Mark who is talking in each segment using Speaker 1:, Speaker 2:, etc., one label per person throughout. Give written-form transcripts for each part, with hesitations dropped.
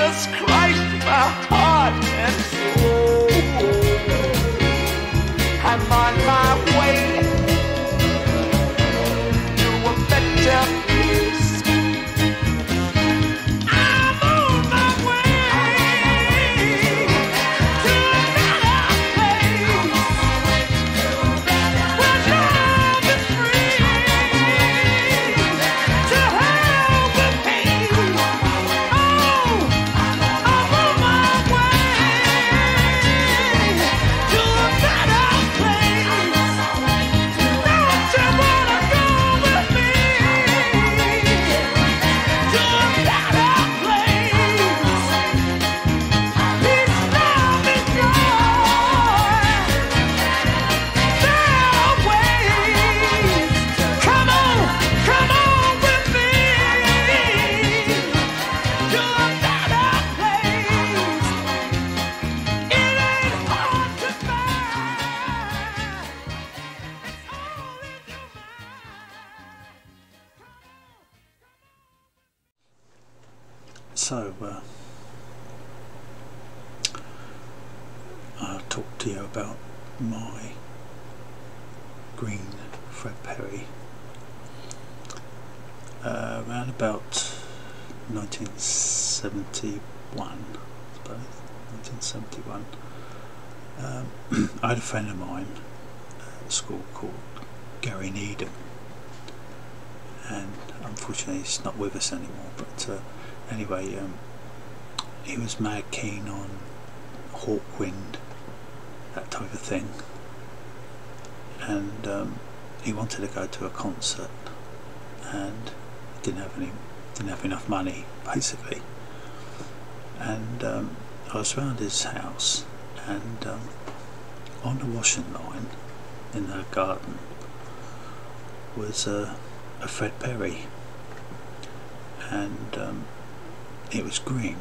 Speaker 1: Jesus Christ, my heart and soul. I'm on my way to a better place. I'm on my way to a better place where love is free to help the pain. Oh, I'm on my way to a better place. Don't you wanna go with me to a better place? Peace, love, and joy. There are ways. Come on with me to a better place. It ain't hard to find. It's all in your mind.
Speaker 2: So, I'll talk to you about my green Fred Perry. Around about 1971, I suppose, 1971, I had a friend of mine at school called Gary Needham, and unfortunately he's not with us anymore, but anyway, he was mad keen on Hawkwind, that type of thing, and he wanted to go to a concert, and didn't have enough money, basically. And I was round his house, and on the washing line in the garden was a Fred Perry, and it was green,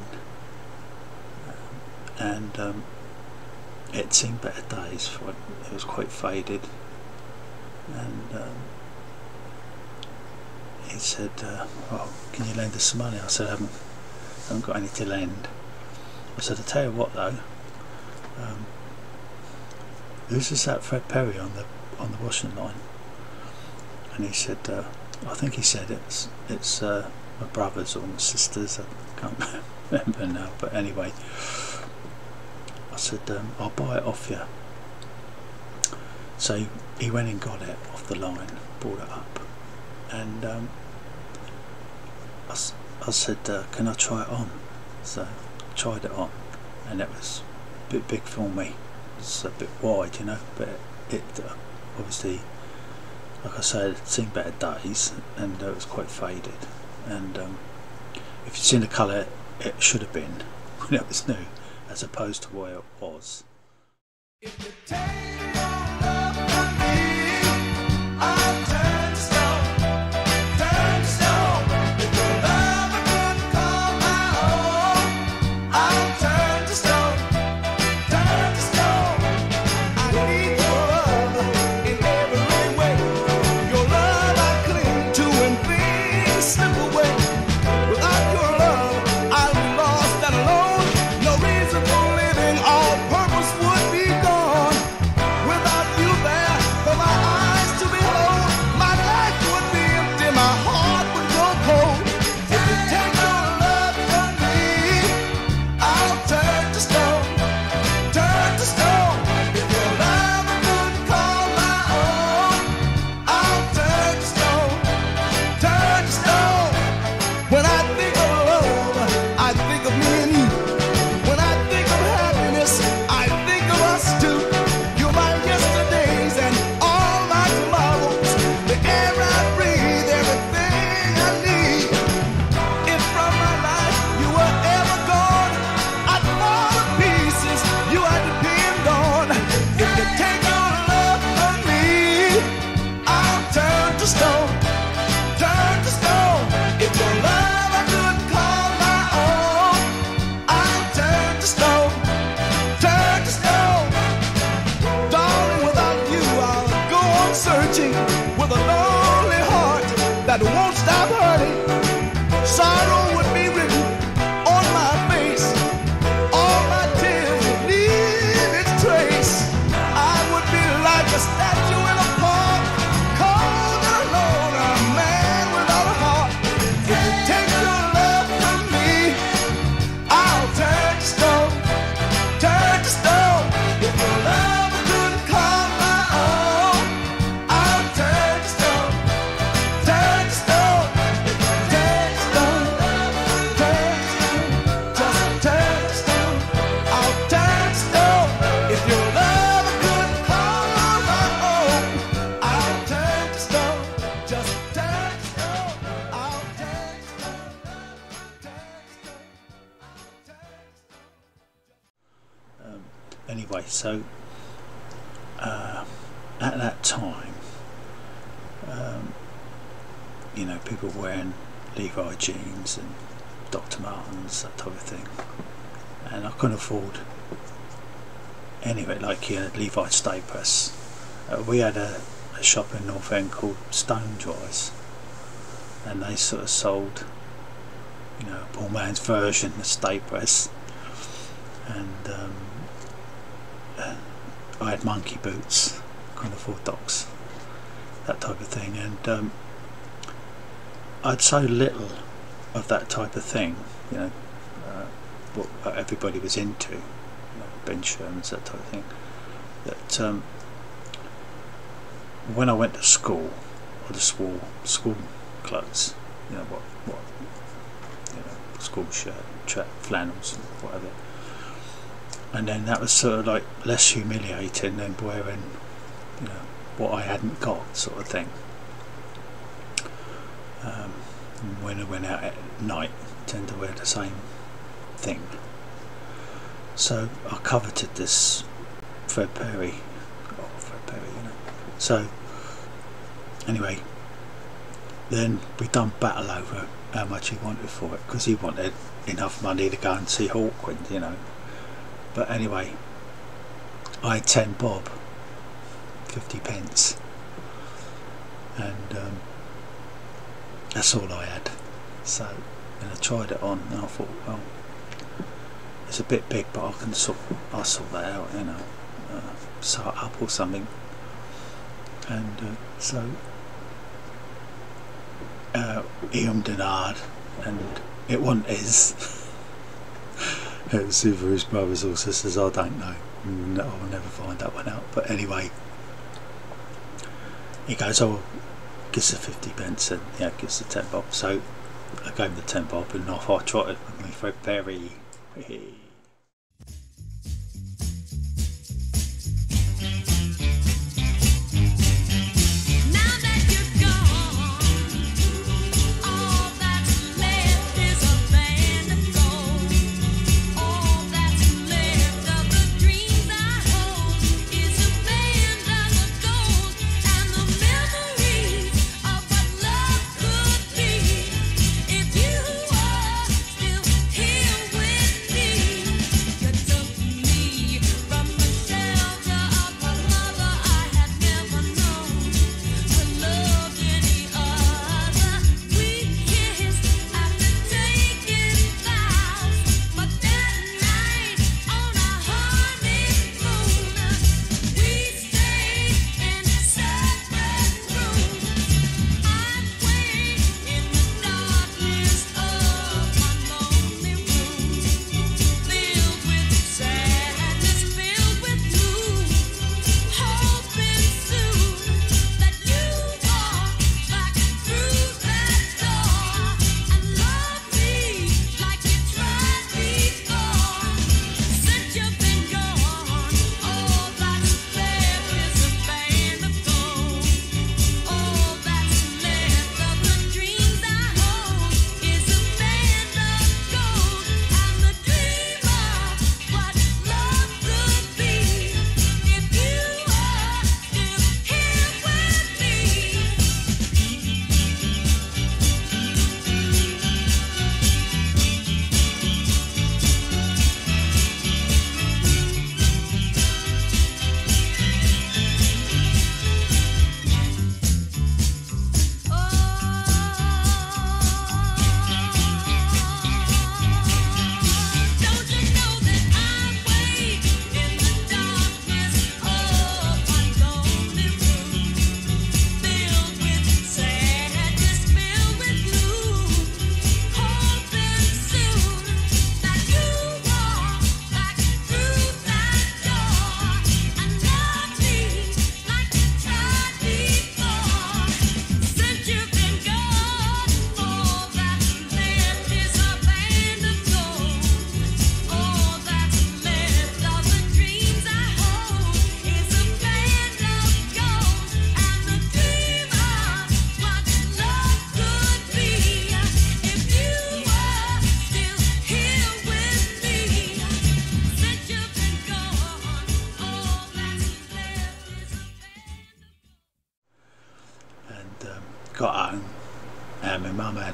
Speaker 2: and it seen better days, for it was quite faded, and he said, "Oh, can you lend us some money?" I said, I haven't got any to lend. I said, "I'll tell you what though, who's just that Fred Perry on the washing line?" And he said, I think he said it's my brothers or my sisters, I can't remember now, but anyway, I said, "I'll buy it off you." So he went and got it off the line, brought it up, and I said, "Can I try it on?" So I tried it on, and it was a bit big for me. It's a bit wide, you know, but it obviously, like I said, it's seen better days, and it was quite faded. And if you'd seen the colour it should have been when it was new, as opposed to what it was.
Speaker 1: If you take your love from me, I'll turn to stone, turn to stone. If your love I couldn't call my own, I'll turn to stone, turn to stone. I need your love in every way. Your love I cling to and things slip away. Without your love, I'll be lost and alone. No reason for living, all purpose would be gone.
Speaker 2: anyway, so at that time, you know, people wearing Levi jeans and Dr. Martens, that type of thing, and I couldn't afford anyway, like, you know, Levi Stay Press. We had a shop in North End called Stone Dries, and they sort of sold, you know, poor man's version of Stay Press, and I had monkey boots, couldn't afford Docs, that type of thing, and I'd so little of that type of thing, you know, what everybody was into, you know, Ben Sherman's, that type of thing, that when I went to school, I just wore school clothes, you know, what you know, school shirt, flannels, and whatever. And then that was sort of like less humiliating than wearing, you know, what I hadn't got, sort of thing. When I went out at night, I tend to wear the same thing. So I coveted this Fred Perry, you know. So anyway, then we done battle over how much he wanted for it, because he wanted enough money to go and see Hawkwind, you know. But anyway, I had 10 bob, 50 pence, and that's all I had. So, and I tried it on, and I thought, well, it's a bit big, but I'll sort that out, you know, sew it up or something. And so he hummed and hard, and it wasn't his. It was either his brothers or sisters, I don't know. No, I'll never find that one out. But anyway, he goes, oh, gives the 50 pence, and yeah, gives the 10 bob. So I gave him the 10 bob, and off I trotted with my Fred Perry.
Speaker 3: If you are still here with me,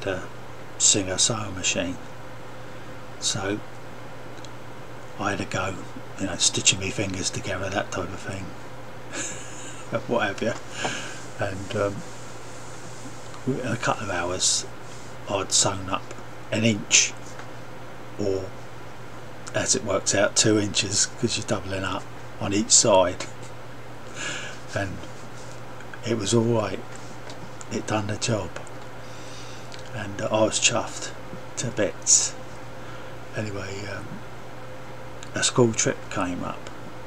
Speaker 2: had a Singer sewing machine, so I had to go, you know, stitching my fingers together, that type of thing, what have you. And in a couple of hours I'd sewn up an inch, or as it works out 2 inches, because you're doubling up on each side, and it was alright, it done the job, and I was chuffed to bits. Anyway, a school trip came up,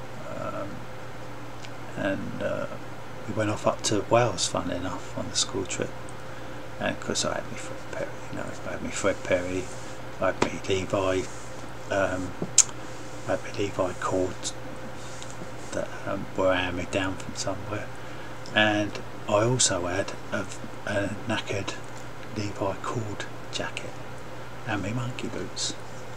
Speaker 2: and we went off up to Wales, fun enough, on the school trip. And of course I had me Fred Perry, you know, I had me Fred Perry, I had me Levi, cords that were hand-me down from somewhere, and I also had a knackered Levi cord jacket and my monkey boots.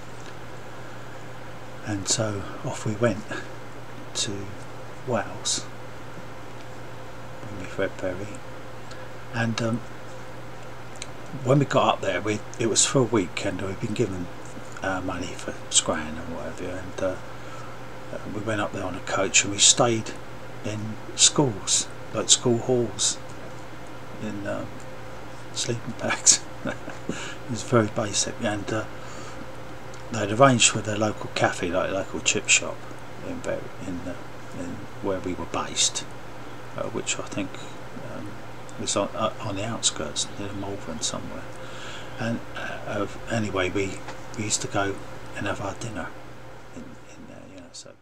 Speaker 2: And so off we went to Wales with me Fred Perry, and when we got up there, it was for a week, and we'd been given money for Scran and whatever, and we went up there on a coach, and we stayed in schools, like school halls, in sleeping bags. It was very basic, and they'd arranged for the local cafe, like a local chip shop, in where we were based, which I think was on the outskirts near Malvern somewhere. And anyway, we used to go and have our dinner in there, you know. So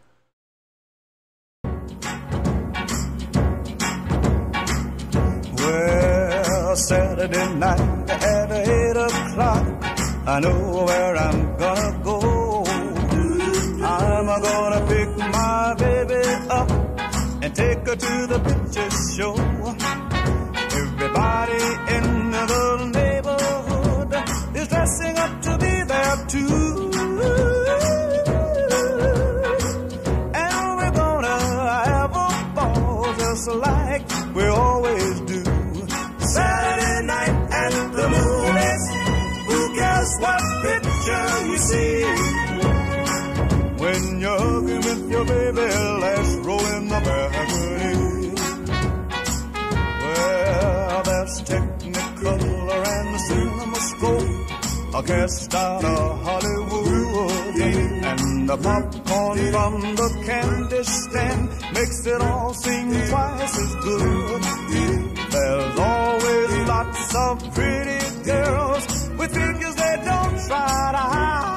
Speaker 1: well, Saturday night at 8 o'clock, I know where I'm gonna go. I'm gonna pick my baby up and take her to the picture show. Everybody in the neighborhood is dressing up to be there too, and we're gonna have a ball just like we always do. Saturday night at the movies, who cares what picture you see? When you're hugging with your baby, let's roll in the balcony. Well, there's Technicolor and the CinemaScope, a cast out of Hollywood, and the popcorn from the candy stand makes it all seem twice as good. There's always lots of pretty girls with figures they don't try to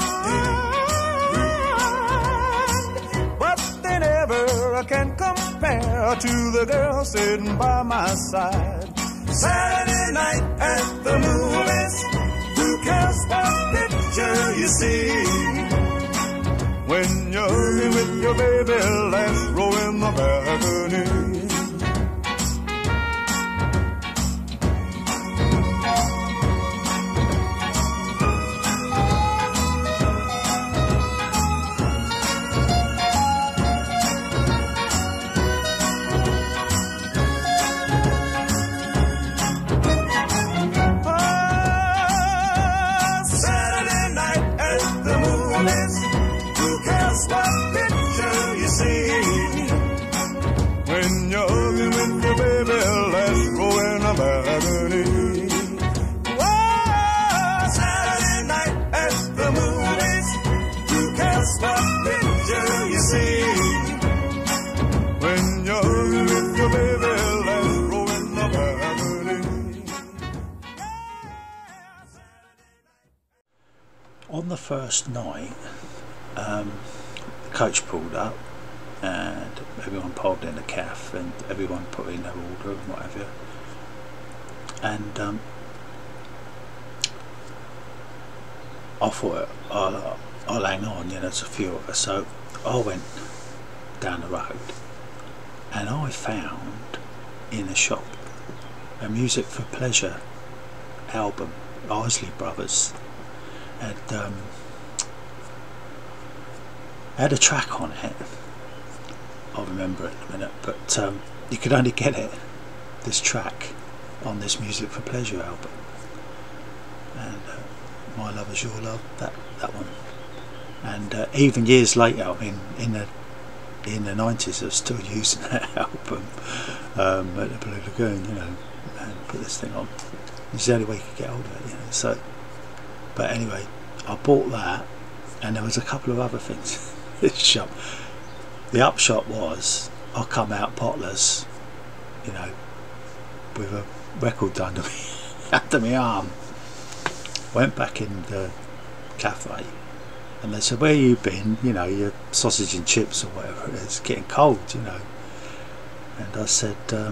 Speaker 1: hide, but they never can compare to the girl sitting by my side. Saturday night at the movies, who cares what picture you see? When you're with your baby, let's roll in the balcony.
Speaker 2: On the first night, the coach pulled up, and everyone piled in the cafe, and everyone put in their order and whatever. And I thought I'll hang on, you know, there's a few of us. So I went down the road, and I found in a shop a Music for Pleasure album, Isley Brothers. Had a track on it, I'll remember it in a minute, but you could only get this track on this Music for Pleasure album. and My Love Is Your Love, that one. And even years later, I mean, in the 90s, I was still using that album at the Blue Lagoon, you know, and put this thing on. It's the only way you could get hold of it, you know. So, but anyway, I bought that, and there was a couple of other things. This shop, the upshot was, I come out potless, you know, with a record done to me under my arm. Went back in the cafe, and they said, "Where you been? You know, your sausage and chips or whatever it is, getting cold, you know." And I said, yeah,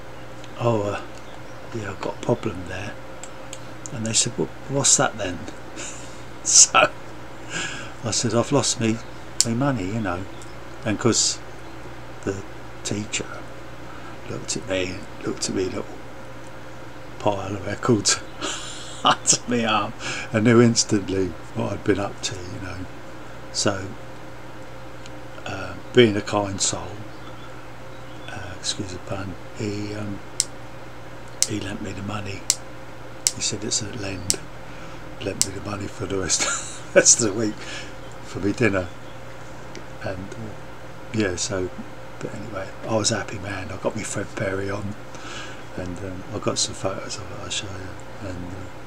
Speaker 2: I've got a problem there. And they said, "Well, what's that then?" So I said, "I've lost my money, you know." And because the teacher looked at me little pile of records under my arm, and knew instantly what I'd been up to, you know. So being a kind soul, excuse the pun, he lent me the money. He said it's a lend. Lent me the money for the rest of the week for me dinner. And yeah, so, but anyway, I was a happy man. I got me Fred Perry on, and I got some photos of it I'll show you. And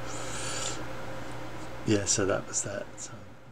Speaker 2: yeah, so that was that. So.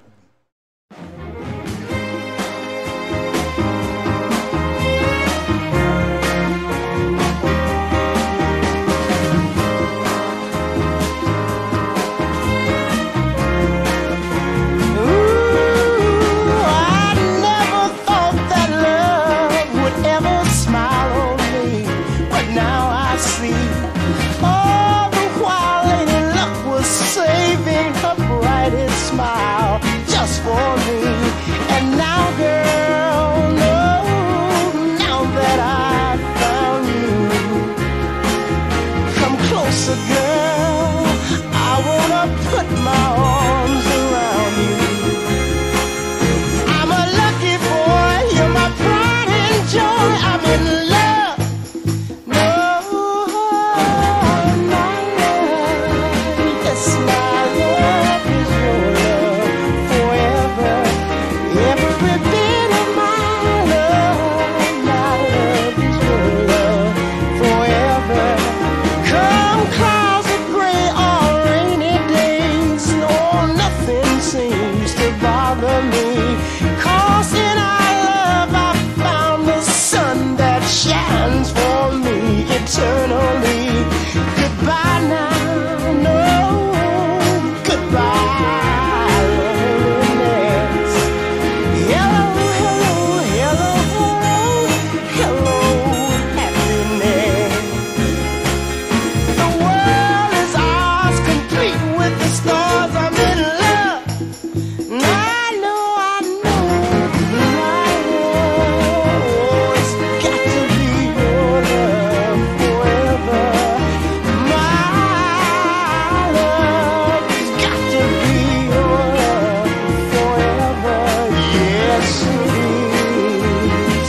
Speaker 3: Smile just for me. And now, girl, no, now that I found you, come closer, girl. I wanna put my arms around you. I'm a lucky boy, you're my pride and joy. I'm in love. No, my love, yes, my love is your love forever. Every bit of my love is your love forever. Come clouds of gray or rainy days, no, nothing seems to bother me. 'Cause in our love I found the sun that shines for me eternally. Goodbye now, no, goodbye, loneliness. Hello, hello, hello, hello, happiness. The world is ours, complete with the stars. I'm in love. And I know, my love, it's got to be your love forever. My love, it's got to be your love forever. Yes, it is.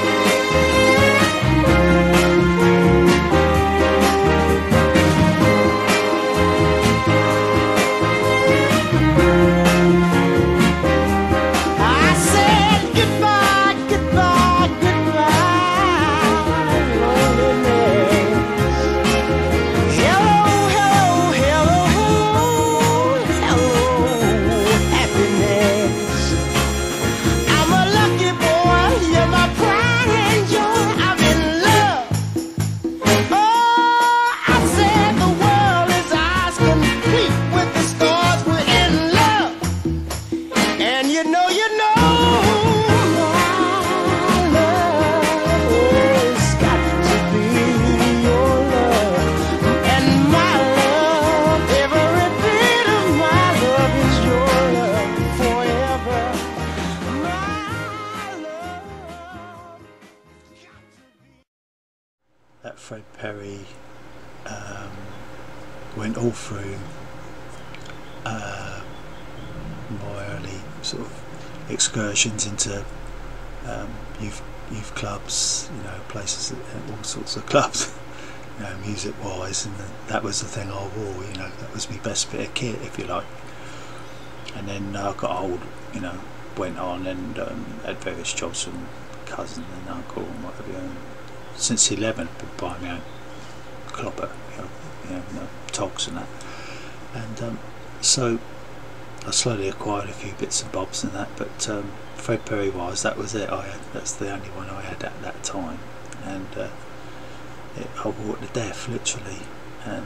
Speaker 3: I said goodbye, goodbye, goodbye, loneliness. Hello, hello, hello, hello, hello, happiness. I'm a lucky boy, you're my pride and joy. I'm in love. Oh, I said the world is ours, complete with the stars. We're in love. And you know, my love, it's got to be your love. And my love, every bit of my love is your love forever. My love.
Speaker 2: That Fred Perry went all through my early sort of excursions into youth clubs, you know, places, all sorts of clubs, you know, music wise, and that was the thing I wore, you know, that was my best bit of kit, if you like. And then I got old, you know, went on and had various jobs from cousin and uncle and whatever, and since 11 been buying my own clopper, you know, togs and that, and so I slowly acquired a few bits and bobs and that, but Fred Perry wise, that was it. That's the only one I had at that time, and I wore it to death, literally. And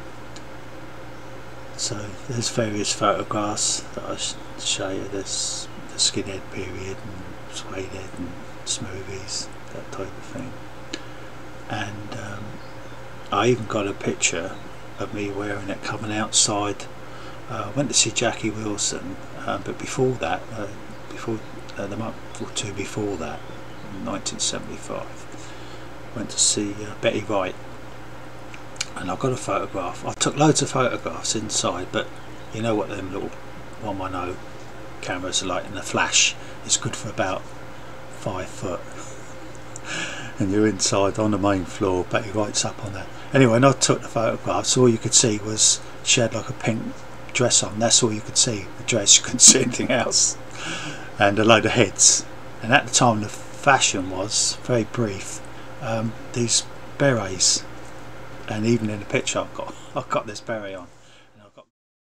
Speaker 2: so there's various photographs that I show you. There's the skinhead period and suede head and smoothies, that type of thing. And I even got a picture of me wearing it coming outside. I went to see Jackie Wilson, but before that, the month or two before that, in 1975, went to see Betty Wright, and I got a photograph. I took loads of photographs inside, but you know what them little 110 cameras are like, in the flash it's good for about 5 foot, and you're inside on the main floor, Betty Wright's up on that. Anyway, and I took the photographs, all you could see was she had like a pink dress on, that's all you could see, the dress, you couldn't see anything else, and a load of heads. And at the time the fashion was very brief, these berets, and even in the picture I've got this beret on, and I've got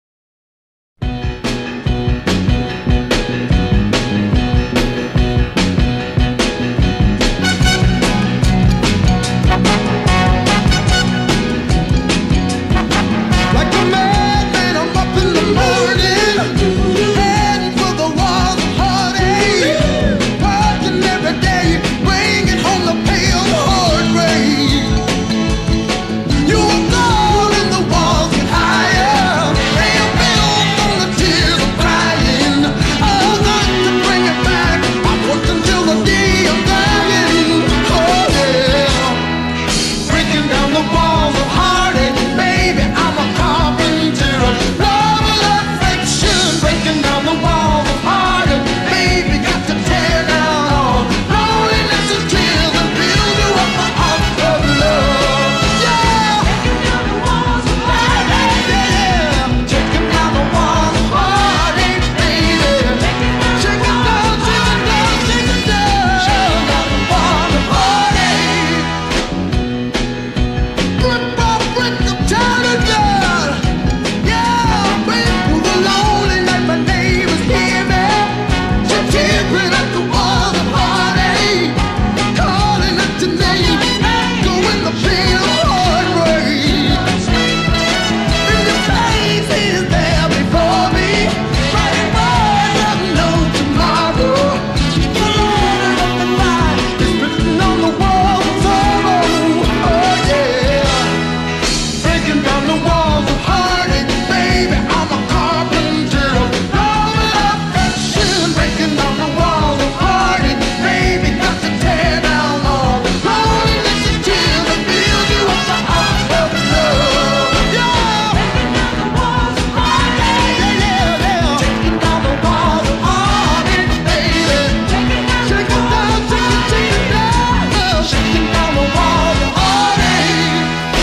Speaker 1: like a madman, I'm up in the morning, heading for the walls of heartache, working every day, bringing home the pale heartbreak. You are gone and the walls get higher, they are built from the tears of crying. I'd like to bring it back, I've worked until the day I'm dying. Oh yeah, breaking down the walls of heartache, baby, I'm a carpenter of love and affection. Breaking down the walls of heartache, baby, got to tear down all loneliness and tears and build you up a house of love. Yeah, breaking down the walls of heartache, yeah, taking down the walls of heartache, baby. Shake it down, shake it down, shake it down, shaking down the walls of heartache. Brick by brick, I'm tearing down. Yeah, baby, through the lonely night, my neighbors hear me. She's tearing at the walls of heartache, calling out your name, doing the pain of heartbreak. And your face is there before me, writing words of no tomorrow. The Lord of the night is written on the walls of sorrow. Oh yeah, breaking down the walls of heartache, baby, I'm a carpenter of love and affection. Breaking down the walls of heartache, baby, got to tear down all the loneliness and tears and build you up a house of love. Yeah, breaking down the walls of heartache, yeah, yeah, taking down the walls of heartache, baby. Shake it down, shake it down, shaking down the walls of heartache.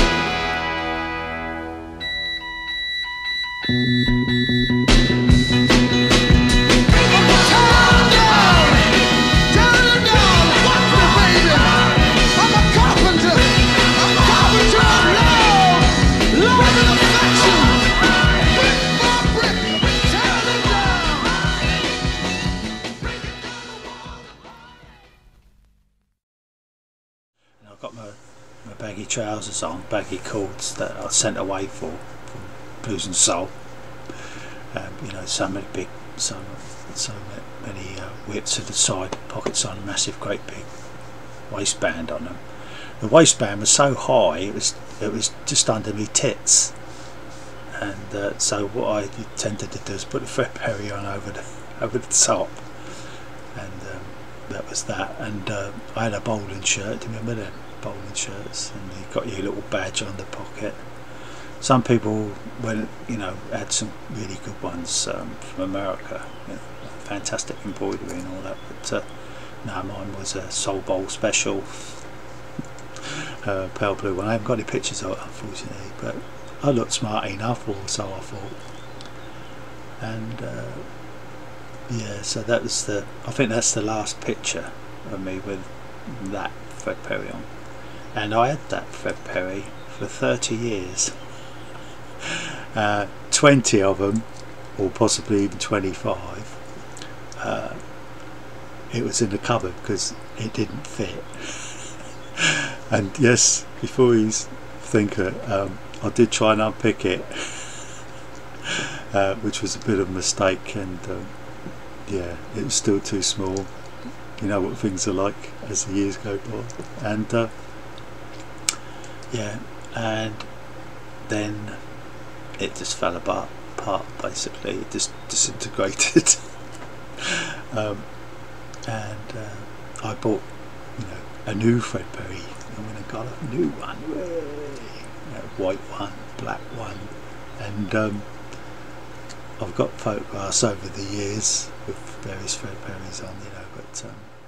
Speaker 2: and I've got my baggy trousers on, baggy cords that I sent away from Blues and Soul. You know, so many big, so many whips at the side, pockets on, massive, great big waistband on them. The waistband was so high, it was just under me tits, and so what I tended to do is put the Fred Perry on over the top, and that was that. And I had a bowling shirt. Do you remember them bowling shirts? And you got your little badge on the pocket. Some people, well, you know, had some really good ones from America, you know, fantastic embroidery and all that. But no, mine was a Soul Bowl special. pale blue one. I haven't got any pictures of it, unfortunately, but I looked smart enough, or so I thought. And yeah, so that was I think that's the last picture of me with that Fred Perry on. And I had that Fred Perry for 30 years. 20 of them, or possibly even 25, it was in the cupboard because it didn't fit. And yes, before you think it, I did try and unpick it, which was a bit of a mistake, and yeah, it was still too small. You know what things are like as the years go by. And yeah, and then it just fell apart basically. It just disintegrated. And I bought, you know, a new Fred Perry. I mean, I got a new one, you know, white one, black one, and I've got photographs over the years with various Fred Perrys on, you know, but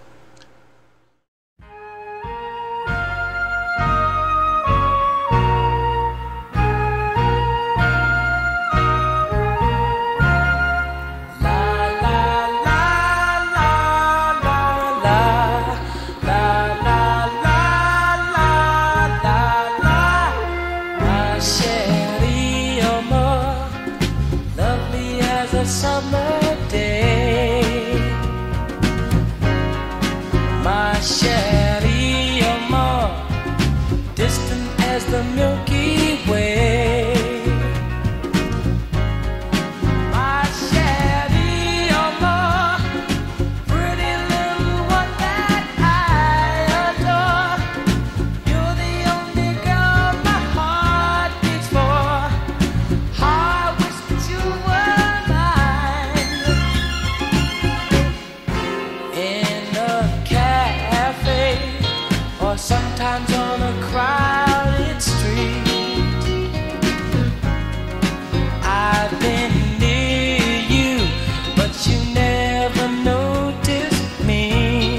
Speaker 3: summer day, my Sherry, you're more distant as the Milky Way. My Sherry, you're more pretty little one that I adore. You're the only girl my heart beats for. I wish that you were sometimes on a crowded street. I've been near you, but you never noticed me.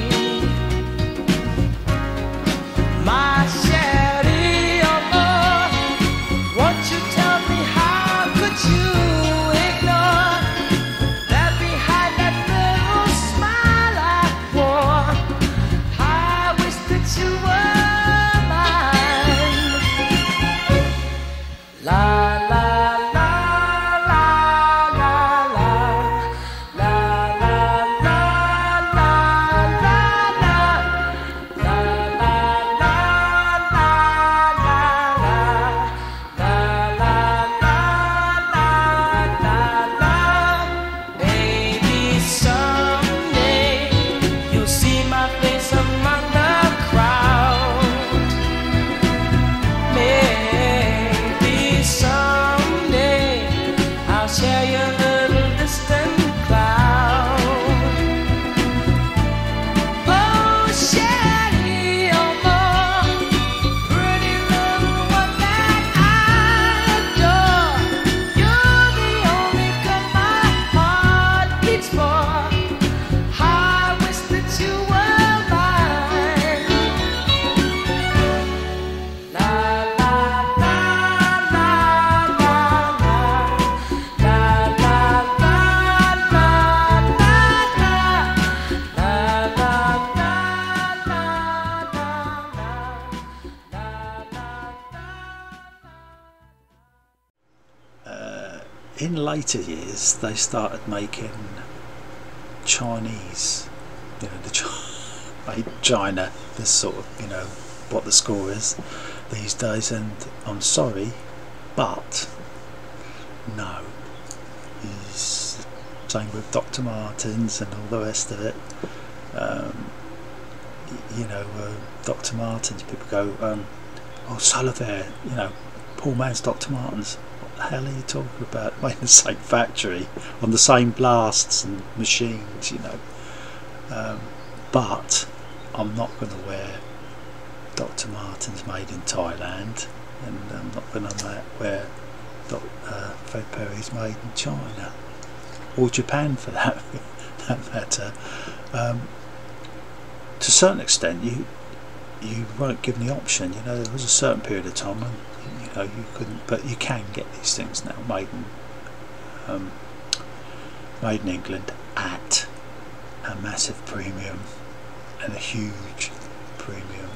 Speaker 3: My Sherry, oh, won't you tell me how could you ignore that behind that little smile I wore? I wish that you were
Speaker 2: in later years they started making Chinese, you know, made China, this sort of, you know, what the score is these days, and I'm sorry, but no, he's same with Dr. Martens and all the rest of it. You know, Dr. Martens, people go, oh, Sullivan, you know, poor man's Dr. Martens. What the hell are you talking about? Made in the same factory, on the same blasts and machines, you know. But I'm not going to wear Dr. Martens made in Thailand, and I'm not going to wear Fred Perry's made in China, or Japan for that matter. To a certain extent, you weren't given the option. You know, there was a certain period of time when you couldn't, but you can get these things now made in England at a massive premium and a huge premium.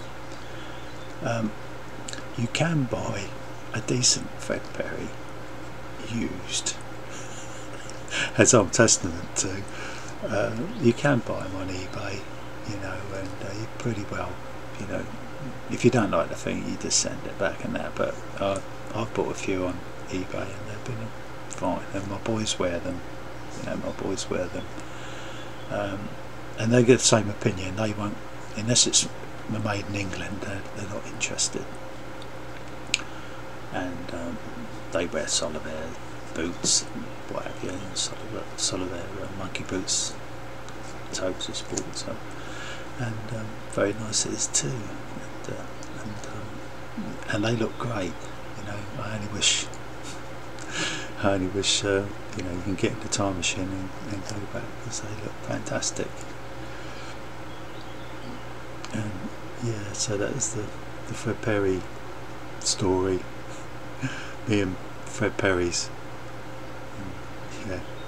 Speaker 2: You can buy a decent Fred Perry used, as I'm testament to. You can buy them on eBay, and you pretty well, if you don't like the thing, you just send it back and that. But I've bought a few on eBay and they've been fine, and my boys wear them. And they get the same opinion. They won't, unless it's made in England, they're not interested. And they wear Solitaire boots and what have you, and Solitaire monkey boots, toes are sport, so, and very nice it is too. And they look great. I only wish you can get in the time machine and go back, because they look fantastic. And yeah, so that is the Fred Perry story. Me and Fred Perry's. Yeah.